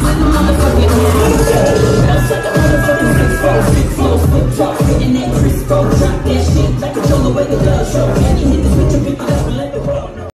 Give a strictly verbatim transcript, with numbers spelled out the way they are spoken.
with the motherfucking hand. Bounce like a motherfucking six four, six low, flip drop, hitting that Crisco, drop that shit like a Jolo with the glove show.